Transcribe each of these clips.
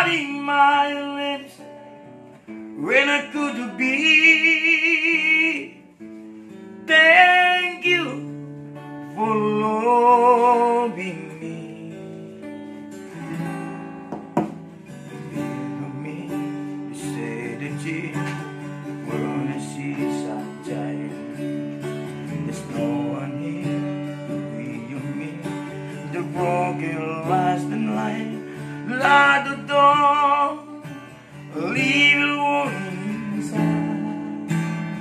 biting my lips when I could be. Thank you for loving me. You say that you wanna see sunshine. There's no one here with me. The broken last and light, lock the door, leave it warning inside.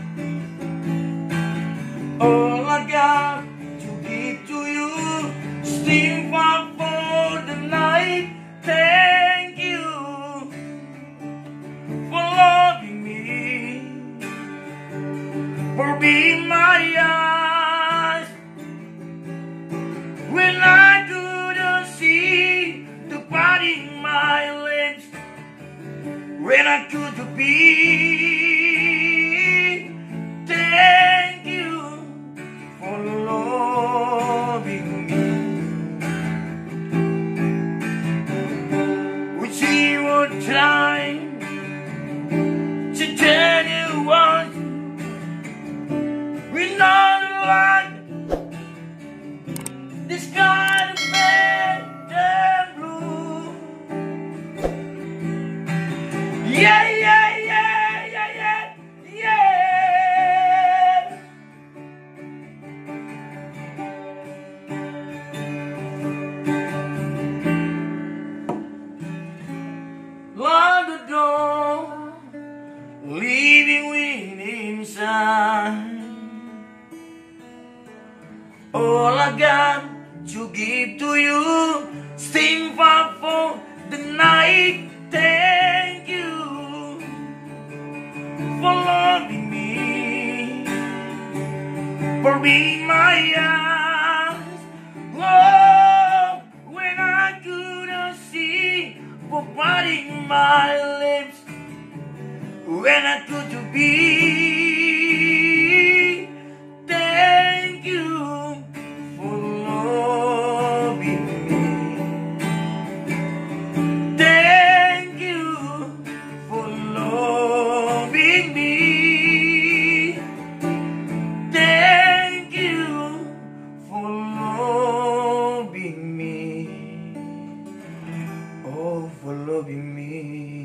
All I got to give to you, still far for the night. Thank you for loving me, for being my eyes when I couldn't see, to biting my lips when I could be. Thank you for loving me. We see what time to tell you what we're not like this kind of red and blue. Yeah, yeah, yeah, yeah, yeah, yeah. Lock the door, leaving wind inside. All I got to give to you, sing far for the night. Thank you for loving me, for being my eyes. Oh, when I couldn't see, for biting my lips when I could be. Thank you for loving me. Thank you for loving me. Thank you for loving me. Oh, for loving me.